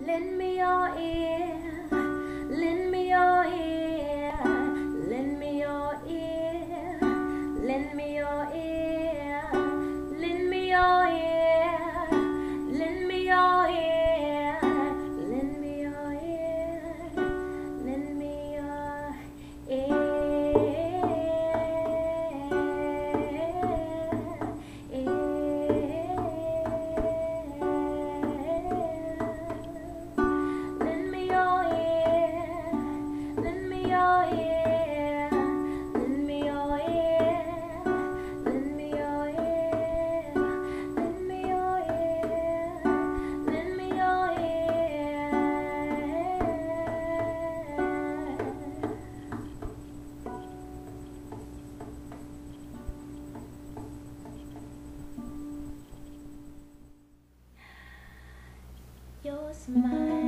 Lend me your ear, lend me your ear, lend me your ear, lend me your ear, lend me your ear, lend me your ear, lend me your ear, lend me your ear. Your smile